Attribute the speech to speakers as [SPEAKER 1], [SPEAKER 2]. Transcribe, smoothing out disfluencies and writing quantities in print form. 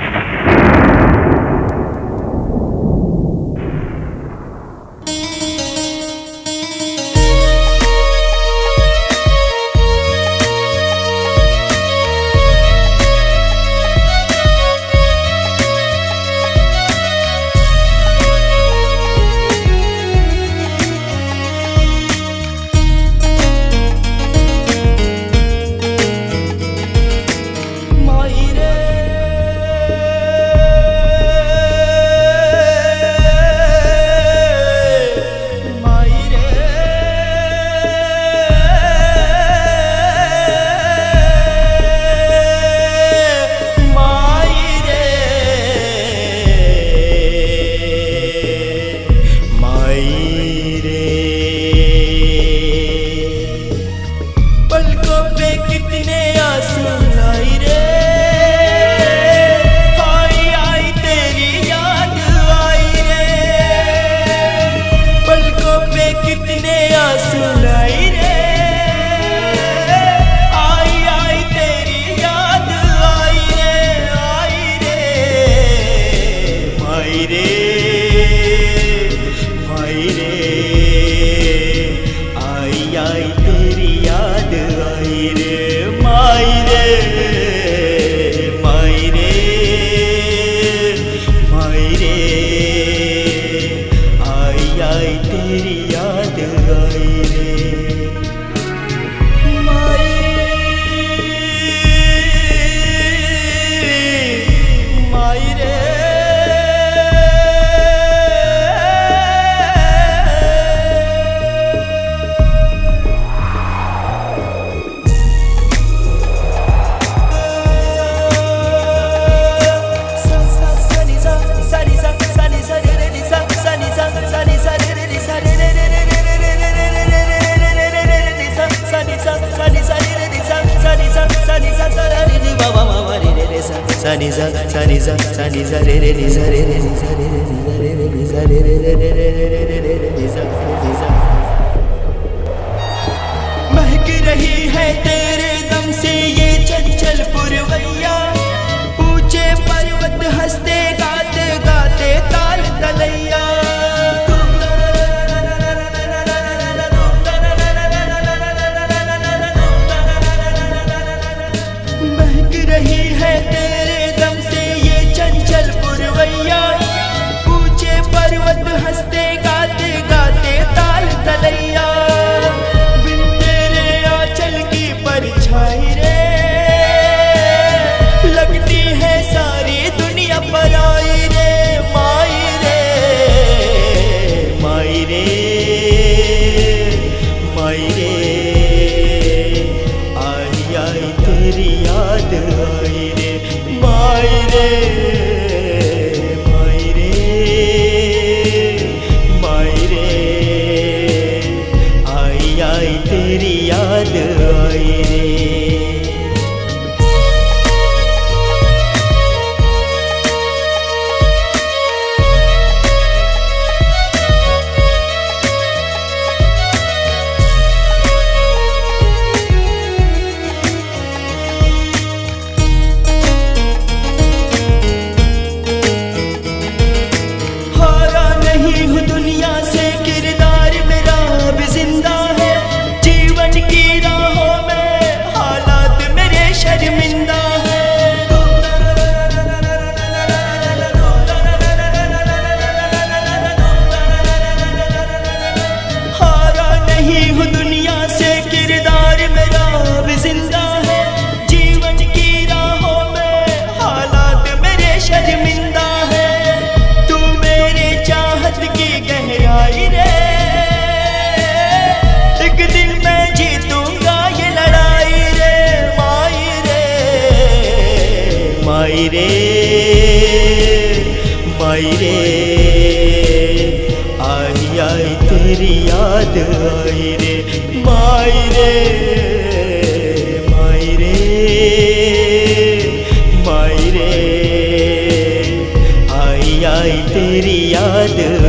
[SPEAKER 1] महक रही है तेरे दम से ये चंचल पुरवैया, ऊंचे पर्वत हंसते गाते गाते ताल तलैया। महक रही है तेरे दम से ये चंचल पुरवैया, ऊंचे पर्वत हंसते गाते गाते ताल तलैया। बिन तेरे आंचल की परछाई रे लगती है सारी दुनिया पराई रे। माई रे माई रे माई रे, आई आई तेरी याद आई रे। माई रे माई रे माई रे, आई आई तेरी याद आई रे। हारा नहीं हूँ दुनिया से, किरदार मेरा अब जिंदा है। जीवन की राहों में हालात मेरे शर्मिंदा है। हारा नहीं हूँ दुनिया से, किरदार मेरा अब जिंदा है। जीवन की राहों में हालात मेरे शर्मिंदा है। तू मेरे चाहत की गहराई रे, एक दिन मैं जीतूंगा ये लड़ाई रे। माई रे माई रे माई रे, आई आई तेरी याद आई रे। माई रे माई रे माई रे, आई आई तेरी याद